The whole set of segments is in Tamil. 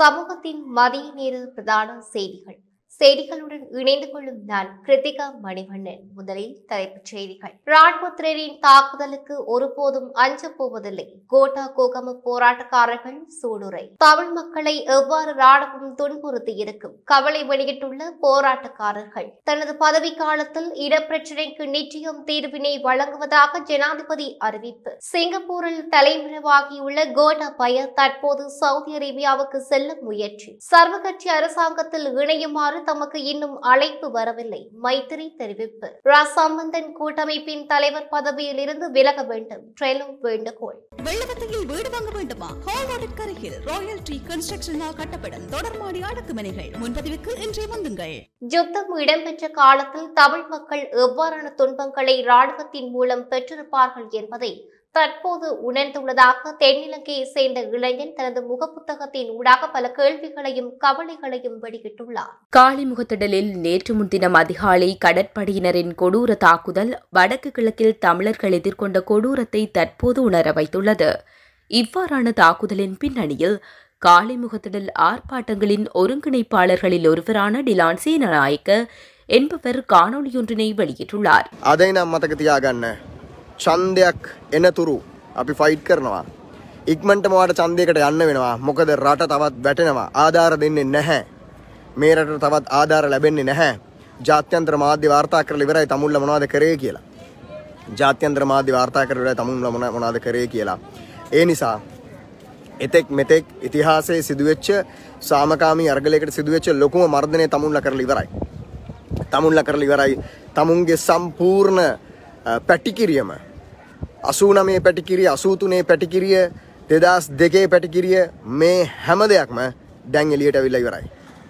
சமூகத்தின் மதிய நேர பிரதான செய்திகளுடன் இணைந்து கொள்ளும் நான் கிருத்திகா மணிவண்ணன். முதலில் தலைப்புச் செய்திகள். ராணுவத்தினரின் தாக்குதலுக்கு ஒருபோதும் அஞ்சப் போவதில்லை. கோட்டா கோகம போராட்டக்காரர்கள் சூளுரை. தமிழ் மக்களை எவ்வாறு ராணுவம் துன்புறுத்தி இருக்கும் கவலை வெளியிட்டுள்ள போராட்டக்காரர்கள். தனது பதவி காலத்தில் இடப்பிரச்சினைக்கு நிச்சயம் தீர்வினை வழங்குவதாக ஜனாதிபதி அறிவிப்பு. சிங்கப்பூரில் தலைமறைவாகியுள்ள கோட்டாபய தற்போது சவுதி அரேபியாவுக்கு செல்ல முயற்சி. சர்வகட்சி அரசாங்கத்தில் இணையுமாறு தமக்கு இன்னும் அழைப்பு வரவில்லை. மைத்திரி தெரிவிப்பு. ராசம்பந்தன் கூட்டமைப்பின் தலைவர் பதவியில் இருந்து விலக வேண்டும். ட்ரெலோ வேண்டுகோள். வெள்ளவத்தையில் வீடு வாங்க வேண்டுமா? ஹால்வார்ட் அருகில் ராயல் ட்ரீ கன்ஸ்ட்ரக்ஷனால் கட்டப்படும் தொடர்மாடி அடுக்குமனைகள். முன்பதிவுக்கு இன்றே வந்துங்கள். யுத்தம் இடம்பெற்ற காலத்தில் தமிழ் மக்கள் எவ்வாறான துன்பங்களை ராணுவத்தின் மூலம் பெற்றிருப்பார்கள் என்பதை தற்போது உணர்ந்துள்ளதாக தென்னிலங்கையை சேர்ந்த இளைஞன் தனது முகப்புத்தகத்தின் ஊடாக பல கேள்விகளையும் கவலைகளையும் வெளியிட்டுள்ளார். காளிமுகத்திடலில் நேற்று முன்தினம் அதிகாலை கடற்படையினரின் கொடூர தாக்குதல் வடக்கு கிழக்கில் தமிழர்கள் எதிர்கொண்ட கொடூரத்தை தற்போது உணர வைத்துள்ளது. இவ்வாறான தாக்குதலின் பின்னணியில் காளிமுகத்திடல் ஆர்ப்பாட்டங்களின் ஒருங்கிணைப்பாளர்களில் ஒருவரான டிலான் சேனநாயக்க என்பவர் காணொலியொன்றினை வெளியிட்டுள்ளார். அதை நாம் මතක ඡන්දයක් එනතුරු අපි ෆයිට් කරනවා. ඉක්මනටම වාට ඡන්දයකට යන්න වෙනවා. මොකද රට තවත් වැටෙනවා. ආධාර දෙන්නේ නැහැ. මේ රටට තවත් ආධාර ලැබෙන්නේ නැහැ. ජාත්‍යන්තර මාධ්‍ය වාර්තා කරලා ඉවරයි තමුන්ලා මොනවද කරේ කියලා. ජාත්‍යන්තර මාධ්‍ය වාර්තා කරලා ඉවරයි තමුන්ලා මොනවද කරේ කියලා. ඒ නිසා එතෙක් මෙතෙක් ඉතිහාසයේ සිදුවෙච්ච සාමකාමී අර්ගලයකට සිදුවෙච්ච ලොකුම මර්ධනය තමුන්ලා කරලා ඉවරයි. තමුන්ගේ සම්පූර්ණ පැටිකිරියම 89 පැටිකිරිය 83 පැටිකිරිය 2002 පැටිකිරිය මේ හැම දෙයක්ම දැන් එළියට අවිල්ලා ඉවරයි.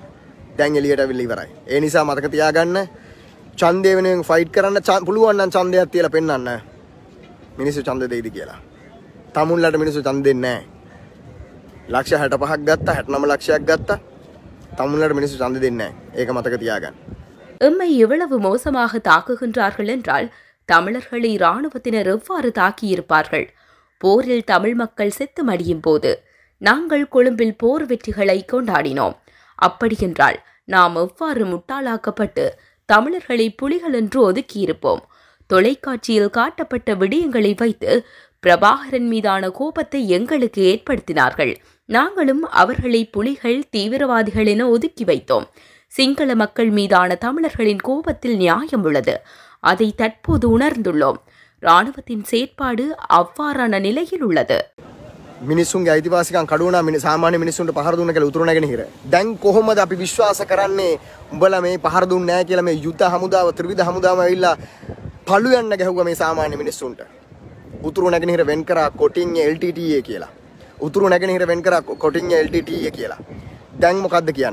ඒ නිසා මතක තියාගන්න ඡන්දය වෙනුවෙන් ෆයිට් කරන්න පුළුවන් නම් ඡන්දයක් තියලා පෙන්නන්න. මිනිස්සු ඡන්ද දෙයිද කියලා. තමුන්ලට මිනිස්සු ඡන්ද දෙන්නේ නැහැ. ලක්ෂ 65ක් ගත්තා 69 ලක්ෂයක් ගත්තා. තමුන්ලට මිනිස්සු ඡන්ද දෙන්නේ නැහැ. ඒක මතක තියාගන්න. எம்மை எவ்வளவு மோசமாக தாக்குகின்றார்கள் என்றால் தமிழர்களை இராணுவத்தினர் எவ்வாறு தாக்கியிருப்பார்கள்? போரில் தமிழ் மக்கள் செத்து மடியும் போது நாங்கள் கொழும்பில் போர் வெற்றிகளை கொண்டாடினோம். அப்படியென்றால் நாம் எவ்வாறு முட்டாளாக்கப்பட்டு தமிழர்களை புலிகள் என்று ஒதுக்கியிருப்போம்? தொலைக்காட்சியில் காட்டப்பட்ட விடயங்களை வைத்து பிரபாகரன் மீதான கோபத்தை எங்களுக்கு ஏற்படுத்தினார்கள். நாங்களும் அவர்களை புலிகள் தீவிரவாதிகள் என ஒதுக்கி வைத்தோம். சிங்கள மக்கள் மீதான தமிழர்களின் கோபத்தில் நியாயம் உள்ளது. அதை தற்போது உணர்ந்துள்ளோம். ராணுவத்தின் செயற்பாடு அவ்வாறான நிலையில் உள்ளது. මිනිසුන්ගේ අයිතිවාසිකම් කඩුණා සාමාන්‍ය මිනිසුන්ට පහර දුන්න කියලා උතුරු නැගෙනහිර. දැන් කොහොමද අපි විශ්වාස කරන්නේ උඹලා මේ පහර දුන්නේ නැහැ කියලා? මේ යුද හමුදාව ත්‍රිවිධ හමුදාව ඇවිල්ලා පළු යන්න ගැහුවා මේ සාමාන්‍ය මිනිසුන්ට. උතුරු නැගෙනහිර වෙන් කරා කොටින්ය LTTE කියලා. උතුරු නැගෙනහිර වෙන් කරා කොටින්ය LTTE කියලා. දැන්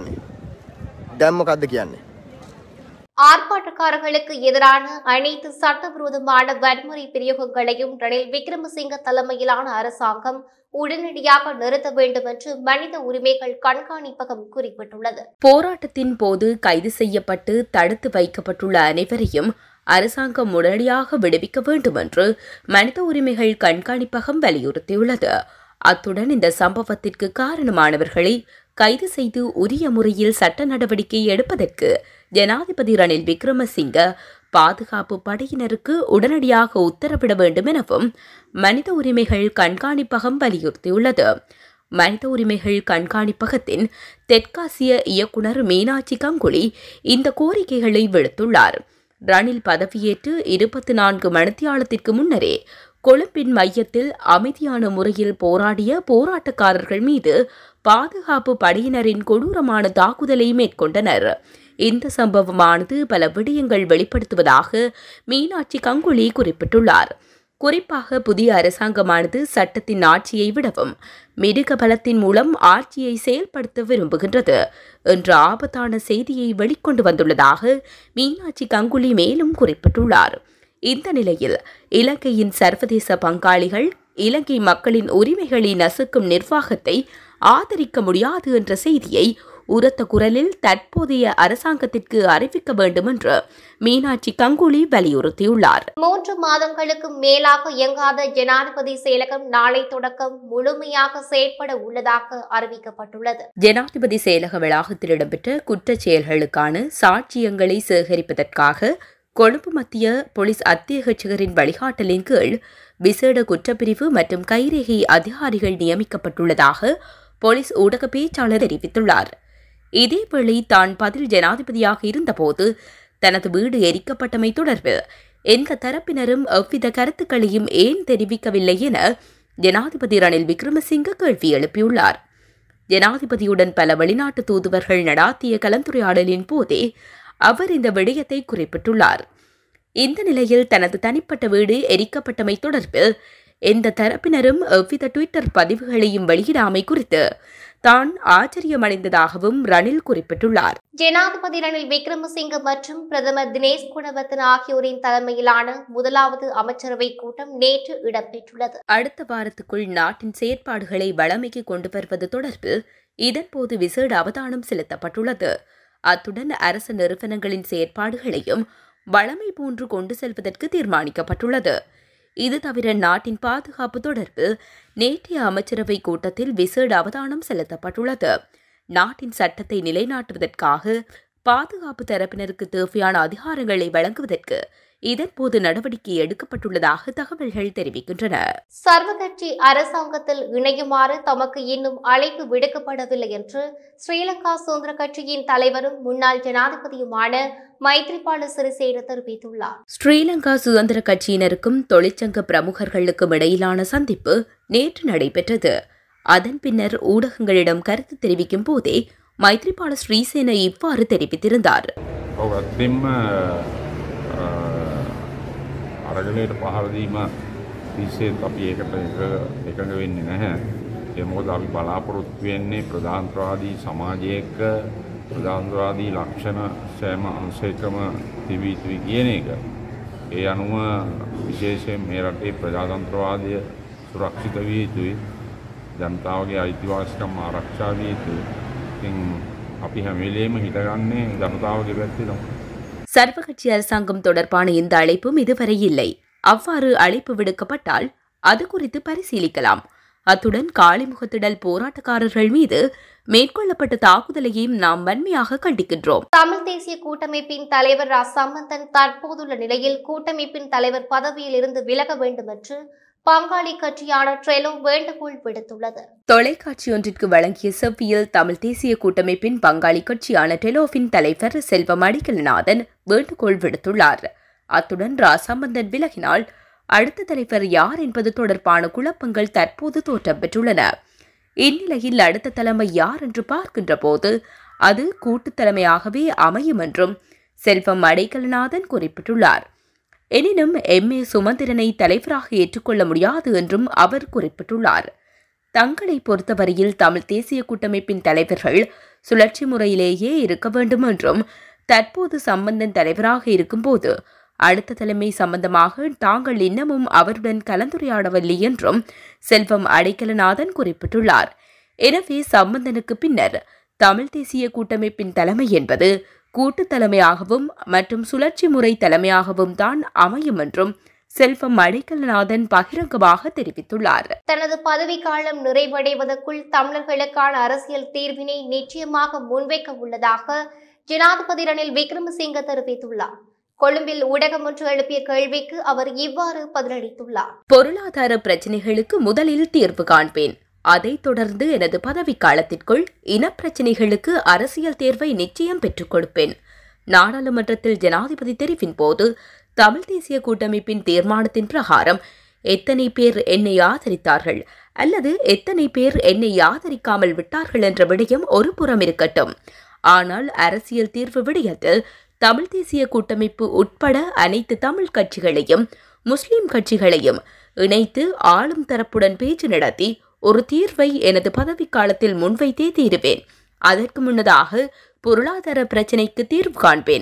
මොකද්ද කියන්නේ? ஆர்ப்பாட்டக்காரர்களுக்கு எதிரான அனைத்து சட்டவிரோதமான வன்முறை பிரயோகங்களையும் ரணில் விக்ரமசிங்க தலைமையிலான அரசாங்கம் உடனடியாக நிறுத்த வேண்டும் என்று மனித உரிமைகள் கண்காணிப்பகம் குறிப்பிட்டுள்ளது. போராட்டத்தின் போது கைது செய்யப்பட்டு தடுத்து வைக்கப்பட்டுள்ள அனைவரையும் அரசாங்கம் உடனடியாக விடுவிக்க வேண்டும் என்று மனித உரிமைகள் கண்காணிப்பகம் வலியுறுத்தியுள்ளது. அத்துடன் இந்த சம்பவத்திற்கு காரணமானவர்களை கைது செய்து உரிய முறையில் சட்ட நடவடிக்கை எடுப்பதற்கு ஜனாதிபதி ரணில் விக்ரமசிங்க பாதுகாப்பு படையினருக்கு உடனடியாக உத்தரவிட வேண்டும் எனவும் மனித உரிமைகள் கண்காணிப்பகம் வலியுறுத்தியுள்ளது. மனித உரிமைகள் கண்காணிப்பகத்தின் தெற்காசிய இயக்குனர் மீனாட்சி கங்குலி இந்த கோரிக்கைகளை விடுத்துள்ளார். ரணில் பதவியேற்று 24 மணித்தியாலத்திற்கு முன்னரே கொழும்பின் மையத்தில் அமைதியான முறையில் போராடிய போராட்டக்காரர்கள் மீது பாதுகாப்பு படையினரின் கொடூரமான தாக்குதலை மேற்கொண்டனர். இந்த சம்பவமானது பல விடயங்கள் வெளிப்படுத்துவதாக மீனாட்சி கங்குலி குறிப்பிட்டுள்ளார். குறிப்பாக புதிய அரசாங்கமானது சட்டத்தின் ஆட்சியை விடவும் மிருக பலத்தின் மூலம் ஆட்சியை செயல்படுத்த விரும்புகின்றது என்ற ஆபத்தான செய்தியை வெளிக்கொண்டு வந்துள்ளதாக மீனாட்சி கங்குலி மேலும் குறிப்பிட்டுள்ளார். இந்த நிலையில் இலங்கையின் சர்வதேச பங்காளிகள் இலங்கை மக்களின் உரிமைகளை நசுக்கும் நிர்வாகத்தை ஆதரிக்க முடியாது என்ற செய்தியை உரத்த குரலில் தற்போதைய அரசாங்கத்திற்கு அறிவிக்க வேண்டும் என்று மீனாட்சி கங்குலி வலியுறுத்தியுள்ளார். 3 மாதங்களுக்கு மேலாக இயங்காத ஜனாதிபதி செயலகம் நாளை தொடக்கம் முழுமையாக செயற்பட உள்ளதாக அறிவிக்கப்பட்டுள்ளது. ஜனாதிபதி செயலக வளாகத்தில் இடம்பெற்ற குற்றச் செயல்களுக்கான சாட்சியங்களை சேகரிப்பதற்காக கொழும்பு மத்திய போலீஸ் அத்தியட்சகரின் வழிகாட்டலின் கீழ் விசேட குற்றப்பிரிவு மற்றும் கைரேகை அதிகாரிகள் நியமிக்கப்பட்டுள்ளதாக போலீஸ் ஊடக பேச்சாளர் தெரிவித்துள்ளார். இதேவேளை தான் பதில் ஜனாதிபதியாக இருந்தபோது தனது வீடு எரிக்கப்பட்டமை தொடர்பில் எந்த தரப்பினரும் எவ்வித கருத்துக்களையும் ஏன் தெரிவிக்கவில்லை என ஜனாதிபதி ரணில் விக்ரமசிங்க கேள்வி எழுப்பியுள்ளார். ஜனாதிபதியுடன் பல வெளிநாட்டு தூதுவர்கள் நடாத்திய கலந்துரையாடலின் போதே அவர் இந்த விடயத்தை குறிப்பிட்டுள்ளார். இந்த நிலையில் தனது தனிப்பட்ட வீடு எரிக்கப்பட்டமை தொடர்பில் எந்த தரப்பினரும் எவ்வித ட்விட்டர் பதிவுகளையும் வெளியிடாமை குறித்து தான் ஆச்சரியமடைந்ததாகவும் ரணில் குறிப்பிட்டுள்ளார். ஜனாதிபதி ரணில் விக்ரமசிங்க மற்றும் பிரதமர் தினேஷ் குணவர்த்தன ஆகியோரின் தலைமையிலான முதலாவது அமைச்சரவை கூட்டம் நேற்று இடம்பெற்றுள்ளது. அடுத்த வாரத்துக்குள் நாட்டின் செயற்பாடுகளை வளமைக்கு கொண்டு வருவது தொடர்பில் இதன்போது விசேட அவதானம் செலுத்தப்பட்டுள்ளது. அத்துடன் அரசு நிறுவனங்களின் செயற்பாடுகளையும் வளமை போன்று கொண்டு செல்வதற்கு தீர்மானிக்கப்பட்டுள்ளது. இது தவிர நாட்டின் பாதுகாப்பு தொடர்பில் நேற்றைய அமைச்சரவை கூட்டத்தில் விசேட அவதானம் செலுத்தப்பட்டுள்ளது. நாட்டின் சட்டத்தை நிலைநாட்டுவதற்காக பாதுகாப்பு தரப்பினருக்கு தேவையான அதிகாரங்களை வழங்குவதற்கு இதன்போது நடவடிக்கை எடுக்கப்பட்டுள்ளதாக தகவல்கள் தெரிவிக்கின்றன. சர்வகட்சி அரசாங்கத்தில் இணையுமாறு தமக்கு இன்னும் அழைப்பு விடுக்கப்படவில்லை என்று ஸ்ரீலங்கா சுதந்திர கட்சியின் தலைவரும் முன்னாள் ஜனாதிபதியுமான மைத்ரிபால சிறிசேன தெரிவித்துள்ளார். ஸ்ரீலங்கா சுதந்திர கட்சியினருக்கும் தொழிற்சங்க பிரமுகர்களுக்கும் இடையிலான சந்திப்பு நேற்று நடைபெற்றது. அதன் பின்னர் ஊடகங்களிடம் கருத்து தெரிவிக்கும் போதே மைத்ரிபால சிறிசேன இவ்வாறு தெரிவித்திருந்தார். අරගලයට පහරදීම තිස්සේත් අපි ඒකට එකඟ වෙන්නේ නැහැ. ඒ මොකද අපි බලාපොරොත්තු වෙන්නේ ප්‍රජාතන්ත්‍රවාදී සමාජයක ප්‍රජාතන්ත්‍රවාදී ලක්ෂණ සෑම අංශයකම තිබී යුතුයි කියන එක. ඒ අනුව විශේෂයෙන් මේ රටේ ප්‍රජාතන්ත්‍රවාදය සුරක්ෂිත විය යුතුයි. ජනතාවගේ අයිතිවාසිකම් ආරක්ෂා විය යුතුයි. ඉතින් අපි හැම වෙලේම හිතගන්නේ ජනතාවගේ පැත්තේ තමයි. சர்வகட்சி அரசாங்கம் தொடர்பான இந்த அழைப்பும் இதுவரை இல்லை. அவ்வாறு அழைப்பு விடுக்கப்பட்டால் அது குறித்து பரிசீலிக்கலாம். அத்துடன் காளிமுகத்திடல் போராட்டக்காரர்கள் மீது மேற்கொள்ளப்பட்ட தாக்குதலையும் நாம் வன்மையாக கண்டிக்கின்றோம். தமிழ் தேசிய கூட்டமைப்பின் தலைவர் சம்பந்தன் தற்போதுள்ள நிலையில் கூட்டமைப்பின் தலைவர் பதவியில் இருந்து விலக வேண்டும் என்று பங்காளி கட்சியான ட்ரெலோ வேண்டுகோள் விடுத்துள்ளது. தொலைக்காட்சி ஒன்றிற்கு வழங்கிய செவ்வியில் தமிழ் தேசிய கூட்டமைப்பின் பங்காளி கட்சியான டெலோவின் தலைவர் செல்வம் அடிக்கல்நாதன் வேண்டுகோள் விடுத்துள்ளார். அத்துடன் சம்பந்தன் விலகினால் அடுத்த தலைவர் யார் என்பது தொடர்பான குழப்பங்கள் தற்போது தோற்றம் பெற்றுள்ளன. இந்நிலையில் அடுத்த தலைமை யார் என்று பார்க்கின்ற போது அது கூட்டுத் தலைமையாகவே அமையும் என்றும் செல்வம் அடிக்கல்நாதன் குறிப்பிட்டுள்ளார். எனினும் எம்.ஏ. சுமந்திரனை தலைவராக ஏற்றுக்கொள்ள முடியாது என்றும் அவர் குறிப்பிட்டுள்ளார். தங்களை பொறுத்தவரையில் தமிழ் தேசிய கூட்டமைப்பின் தலைவர்கள் சுழற்சி முறையிலேயே இருக்க வேண்டும் என்றும் தற்போது சம்பந்தன் தலைவராக இருக்கும்போது அடுத்த தலைமை சம்பந்தமாக தாங்கள் இன்னமும் அவருடன் கலந்துரையாடவில்லை என்றும் செல்வம் அடைக்கலநாதன் குறிப்பிட்டுள்ளார். எனவே சம்பந்தனுக்கு பின்னர் தமிழ் தேசிய கூட்டமைப்பின் தலைமை என்பது கூட்டு தலைமையாகவும் மற்றும் சுழற்சி முறை தலைமையாகவும் தான் அமையும் என்றும் செல்வம் அடைக்கலநாதன் பகிரங்கமாக தெரிவித்துள்ளார். தனது பதவிக்காலம் நிறைவடைவதற்குள் தமிழர்களுக்கான அரசியல் தீர்வினை நிச்சயமாக முன்வைக்க உள்ளதாக ஜனாதிபதி ரணில் விக்ரமசிங்க தெரிவித்துள்ளார். கொழும்பில் ஊடகம் ஒன்று எழுப்பிய கேள்விக்கு அவர் இவ்வாறு பதிலளித்துள்ளார். பொருளாதார பிரச்சினைகளுக்கு முதலில் தீர்வு காண்பேன். அதைத் தொடர்ந்து எனது பதவிக்காலத்திற்குள் இனப்பிரச்சினைகளுக்கு அரசியல் தேர்வை நிச்சயம் பெற்றுக் கொடுப்பேன். நாடாளுமன்றத்தில் ஜனாதிபதி தெரிவின் போது தமிழ் தேசிய கூட்டமைப்பின் தீர்மானத்தின் பிரகாரம் எத்தனை பேர் என்னை ஆதரித்தார்கள் அல்லது எத்தனை பேர் என்னை ஆதரிக்காமல் விட்டார்கள் என்ற விடயம் ஒரு புறம் இருக்கட்டும். ஆனால் அரசியல் தீர்வு விடயத்தில் தமிழ் தேசிய கூட்டமைப்பு உட்பட அனைத்து தமிழ் கட்சிகளையும் முஸ்லிம் கட்சிகளையும் இணைத்து ஆளும் தரப்புடன் பேச்சு நடத்தி ஒரு தீர்வை எனது பதவிக்காலத்தில் முன்வைத்தே தீருவேன். அதற்கு முன்னதாக பொருளாதார பிரச்சினைக்கு தீர்வு காண்பேன்.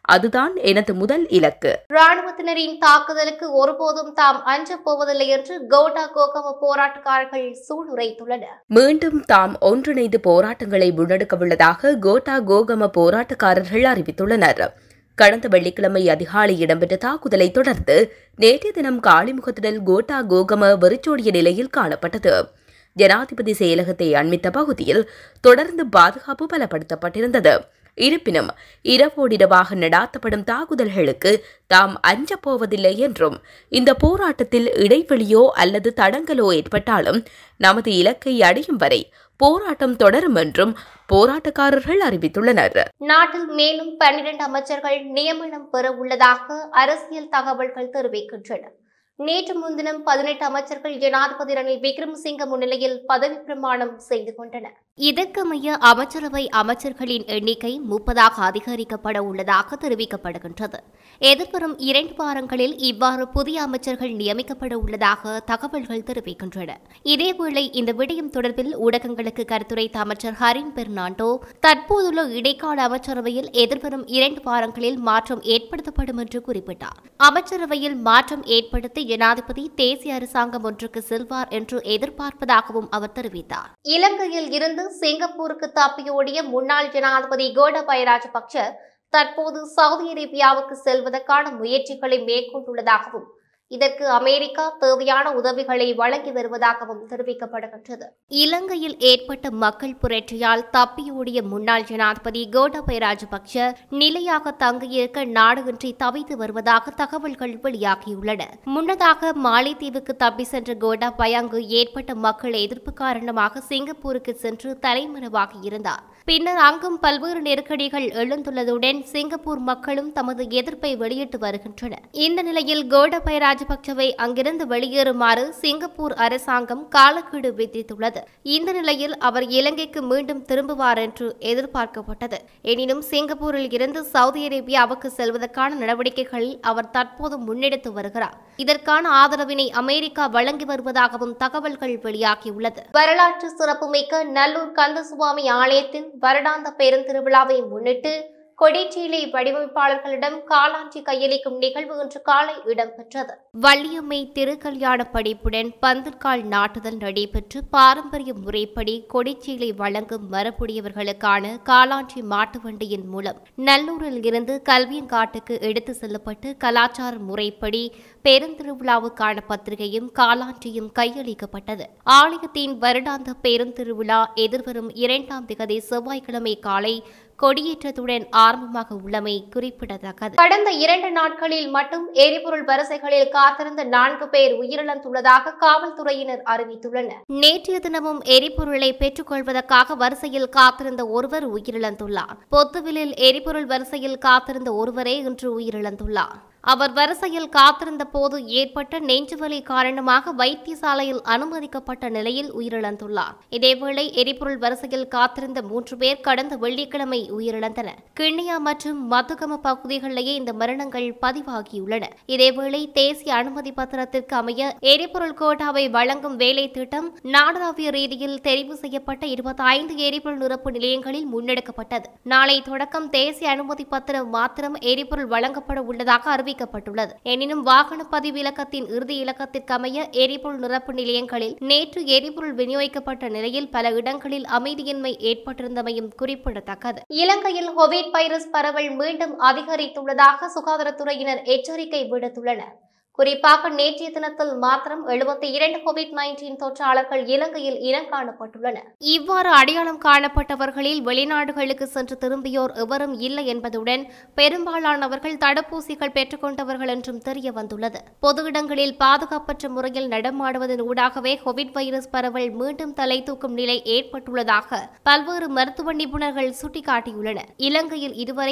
அதுதான் எனது முதல் இலக்கு. ராணுவத்தினரின் தாக்குதலுக்கு ஒருபோதும் தாம் அஞ்சப் போவதில்லை என்று கோட்டா கோகம போராட்டக்காரர்கள் சூளுரைத்துள்ளனர். மீண்டும் தாம் ஒன்றிணைந்து போராட்டங்களை முன்னெடுக்கவுள்ளதாக கோட்டா கோகம போராட்டக்காரர்கள் அறிவித்துள்ளனர். கடந்த வெள்ளிக்கிழமை அதிகாலை இடம்பெற்ற தாக்குதலை தொடர்ந்து நேற்றைய தினம் காலிமுகத்துடன் கோட்டா கோகம வெறிச்சோடிய நிலையில் காணப்பட்டது. ஜனாதிபதி செயலகத்தை அண்மித்த பகுதியில் தொடர்ந்து பாதுகாப்பு பலப்படுத்தப்பட்டிருந்தது. இருப்பினும் இரவோடிரவாக நடாத்தப்படும் தாக்குதல்களுக்கு தாம் அஞ்சப் போவதில்லை என்றும் இந்த போராட்டத்தில் இடைவெளியோ அல்லது தடங்கலோ ஏற்பட்டாலும் நமது இலக்கை அடையும் வரை போராட்டம் தொடரும் என்றும் போராட்டக்காரர்கள் அறிவித்துள்ளனர். நாட்டில் மேலும் 12 அமைச்சர்கள் நியமனம் பெற உள்ளதாக அரசியல் தகவல்கள் தெரிவிக்கின்றன. நேற்று முன்தினம் 18 அமைச்சர்கள் ஜனாதிபதி ரணில் விக்ரமசிங்க முன்னிலையில் பதவி பிரமாணம் செய்து கொண்டனர். இதற்கமைய அமைச்சரவை அமைச்சர்களின் எண்ணிக்கை 30ஆக அதிகரிக்கப்பட உள்ளதாக தெரிவிக்கப்படுகின்றது. எதிர்வரும் 2 வாரங்களில் இவ்வாறு புதிய அமைச்சர்கள் நியமிக்கப்பட உள்ளதாக தகவல்கள் தெரிவிக்கின்றன. இதேவேளை இந்த விடயம் தொடர்பில் ஊடகங்களுக்கு கருத்துரைத்த அமைச்சர் ஹரின் பெர்னாண்டோ தற்போதுள்ள இடைக்கால அமைச்சரவையில் எதிர்வரும் 2 வாரங்களில் மாற்றம் ஏற்படுத்தப்படும் என்று குறிப்பிட்டார். அமைச்சரவையில் மாற்றம் ஏற்படுத்தி ஜனாதிபதி தேசிய அரசாங்கம் ஒன்றுக்கு செல்வார் என்று எதிர்பார்ப்பதாகவும் அவர் தெரிவித்தார். இலங்கையில் இருந்து சிங்கப்பூருக்கு தப்பியோடிய முன்னாள் ஜனாதிபதி கோட்டாபய ராஜபக்ஷ தற்போது சவுதி அரேபியாவுக்கு செல்வதற்கான முயற்சிகளை மேற்கொண்டுள்ளதாகவும் இதற்கு அமெரிக்கா தேவையான உதவிகளை வழங்கி வருவதாகவும் தெரிவிக்கப்படுகின்றது. இலங்கையில் ஏற்பட்ட மக்கள் புரட்சியால் தப்பியோடிய முன்னாள் ஜனாதிபதி கோட்டாபய ராஜபக்ஷ நிலையாக தங்கியிருக்க நாடுகின்றி தவித்து வருவதாக தகவல்கள் வெளியாகியுள்ளன. முன்னதாக மாலைத்தீவுக்கு தப்பி சென்ற கோட்டாபய அங்கு ஏற்பட்ட மக்கள் எதிர்ப்பு காரணமாக சிங்கப்பூருக்கு சென்று தலைமறைவாகி இருந்தார். பின்னர் அங்கும் பல்வேறு நெருக்கடிகள் எழுந்துள்ளதுடன் சிங்கப்பூர் மக்களும் தமது எதிர்ப்பை வெளியிட்டு வருகின்றனர். இந்த நிலையில் கோட்டாபய ராஜபக்சவை அங்கிருந்து வெளியேறுமாறு சிங்கப்பூர் அரசாங்கம் காலக்கெடு விதித்துள்ளது. இந்த நிலையில் அவர் இலங்கைக்கு மீண்டும் திரும்புவார் என்று எதிர்பார்க்கப்பட்டது. எனினும் சிங்கப்பூரில் இருந்து சவுதி அரேபியாவுக்கு செல்வதற்கான நடவடிக்கைகளில் அவர் தற்போது முன்னெடுத்து வருகிறார். இதற்கான ஆதரவினை அமெரிக்கா வழங்கி வருவதாகவும் தகவல்கள் வெளியாகியுள்ளது. வரலாற்று சிறப்புமிக்க நல்லூர் கந்தசுவாமி ஆலயத்தின் வருடாந்த பெருந்திருவிழாவை முன்னிட்டு கொடிச்சீலை வடிவமைப்பாளர்களிடம் காலாஞ்சி கையளிக்கும் நிகழ்வு இன்று காலை இடம்பெற்றது. வள்ளியம்மை திருக்கல்யாண படிப்புடன் பந்தற்கால் நாட்டுதல் நடைபெற்று பாரம்பரிய முறைப்படி கொடிச்சீலை வழங்கும் மரபுடையவர்களுக்கான காலாஞ்சி மாட்டு வண்டியின் மூலம் நல்லூரில் இருந்து கல்வியங்காட்டுக்கு எடுத்து செல்லப்பட்டு கலாச்சார முறைப்படி பெருந்திருவிழாவுக்கான பத்திரிகையும் காலாஞ்சியும் கையளிக்கப்பட்டது. ஆலயத்தின் வருடாந்த பெருந்திருவிழா எதிர்வரும் 2ஆம் திகதி செவ்வாய்க்கிழமை காலை கொடியேற்றத்துடன் ஆரம்பமாக உள்ளமை குறிப்பிடத்தக்கது. கடந்த 2 நாட்களில் மட்டும் எரிபொருள் வரிசைகளில் காத்திருந்த 4 பேர் உயிரிழந்துள்ளதாக காவல்துறையினர் அறிவித்துள்ளனர். நேற்றைய தினமும் எரிபொருளை பெற்றுக் கொள்வதற்காக வரிசையில் காத்திருந்த ஒருவர் உயிரிழந்துள்ளார். பொத்துவிலில் எரிபொருள் வரிசையில் காத்திருந்த ஒருவரே இன்று உயிரிழந்துள்ளார். அவர் வரிசையில் காத்திருந்த போது ஏற்பட்ட நெஞ்சுவலி காரணமாக வைத்தியசாலையில் அனுமதிக்கப்பட்ட நிலையில் உயிரிழந்துள்ளார். இதேவேளை எரிபொருள் வரிசையில் காத்திருந்த 3 பேர் கடந்த வெள்ளிக்கிழமை உயிரிழந்தனர். கிண்ணியா மற்றும் மதுகம பகுதிகளிலேயே இந்த மரணங்கள் பதிவாகியுள்ளன. இதேவேளை தேசிய அனுமதி பத்திரத்திற்கு அமைய எரிபொருள் கோட்டாவை வழங்கும் வேலை திட்டம் நாடளாவிய ரீதியில் தெரிவு செய்யப்பட்ட 25 எரிபொருள் நிரப்பு நிலையங்களில் முன்னெடுக்கப்பட்டது. நாளை தொடக்கம் தேசிய அனுமதி பத்திரம் மாத்திரம் எரிபொருள் வழங்கப்பட உள்ளதாக அறிவிக்கப்பட்டுள்ளது. எனினும் வாகன பதிவு இலக்கத்தின் இறுதி இலக்கத்திற்கு அமைய எரிபொருள் நிரப்பு நிலையங்களில் நேற்று எரிபொருள் விநியோகிக்கப்பட்ட நிலையில் பல இடங்களில் அமைதியின்மை ஏற்பட்டிருந்தமையும் குறிப்பிடத்தக்கது. இலங்கையில் கோவிட் வைரஸ் பரவல் மீண்டும் அதிகரித்துள்ளதாக சுகாதாரத்துறையினர் எச்சரிக்கை விடுத்துள்ளனர். குறிப்பாக நேற்றைய தினத்தில் மாத்திரம் 72 கோவிட்-19 தொற்றாளர்கள் இலங்கையில் இனம் காணப்பட்டுள்ளனர். இவ்வாறு அடையாளம் காணப்பட்டவர்களில் வெளிநாடுகளுக்கு சென்று திரும்பியோர் எவரும் இல்லை என்பதுடன் பெரும்பாலானவர்கள் தடுப்பூசிகள் பெற்றுக்கொண்டவர்கள் என்றும் தெரிய வந்துள்ளது. பொது இடங்களில் பாதுகாப்பற்ற முறையில் நடமாடுவதன் ஊடாகவே கோவிட் வைரஸ் பரவல் மீண்டும் தலை தூக்கும் நிலை ஏற்பட்டுள்ளதாக பல்வேறு மருத்துவ நிபுணர்கள் சுட்டிக்காட்டியுள்ளனர். இலங்கையில் இதுவரை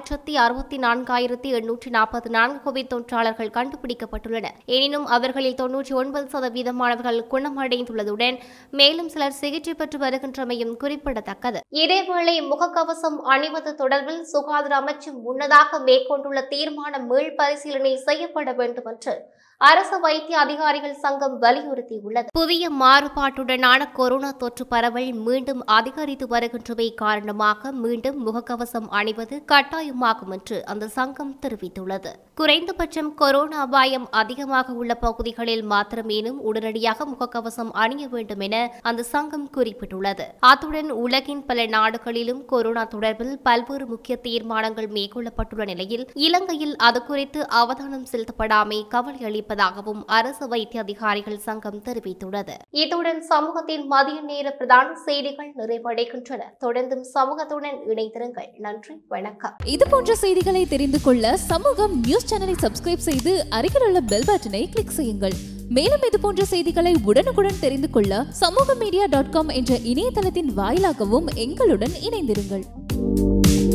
6,64,844 கோவிட் தொற்றாளர்கள் கண்டுபிடிக்கப்பட்டுள்ளனர். எனினும் அவர்களில் 99% குணமடைந்துள்ளதுடன் மேலும் சிலர் சிகிச்சை பெற்று வருகின்றமையும் குறிப்பிடத்தக்கது. இதேவேளை முகக்கவசம் அணிவது தொடர்பில் சுகாதார அமைச்சு முன்னதாக மேற்கொண்டுள்ள தீர்மானம் மீள் பரிசீலனை செய்யப்பட வேண்டும் என்று அரசு வைத்திய அதிகாரிகள் சங்கம் வலியுறுத்தியுள்ளது. புதிய மாறுபாட்டுடனான கொரோனா தொற்று பரவல் மீண்டும் அதிகரித்து வருகின்றமை காரணமாக மீண்டும் முகக்கவசம் அணிவது கட்டாயமாகும் என்று அந்த சங்கம் தெரிவித்துள்ளது. குறைந்தபட்சம் கொரோனா அபாயம் அதிகமாக உள்ள பகுதிகளில் மாத்திரமேனும் உடனடியாக முகக்கவசம் அணிய வேண்டும் என அந்த சங்கம் குறிப்பிட்டுள்ளது. அத்துடன் உலகின் பல நாடுகளிலும் கொரோனா தொடர்பில் பல்வேறு முக்கிய தீர்மானங்கள் மேற்கொள்ளப்பட்டுள்ள நிலையில் இலங்கையில் அது குறித்து அவதானம் செலுத்தப்படாமை கவலை அளிப்பதாகவும் அரசு வைத்திய அதிகாரிகள் சங்கம் தெரிவித்துள்ளது. இத்துடன் சமூகத்தின் மதிய நேர பிரதான செய்திகள் நிறைவடைகின்றன. தொடர்ந்தும் சமூகத்துடன் இணைந்திருங்கள். நன்றி, வணக்கம். இதுபோன்ற செய்திகளை தெரிந்து கொள்ள சமூகம் நியூஸ் சேனலை சப்ஸ்கிரைப் செய்து அருகில் உள்ள பெல் பட்டனை கிளிக் செய்யுங்கள். மேலும் இதுபோன்ற செய்திகளை உடனுக்குடன் தெரிந்து கொள்ள சமூகமீடியா.com என்ற இணையதளத்தின் வாயிலாகவும் எங்களுடன் இணைந்திருங்கள்.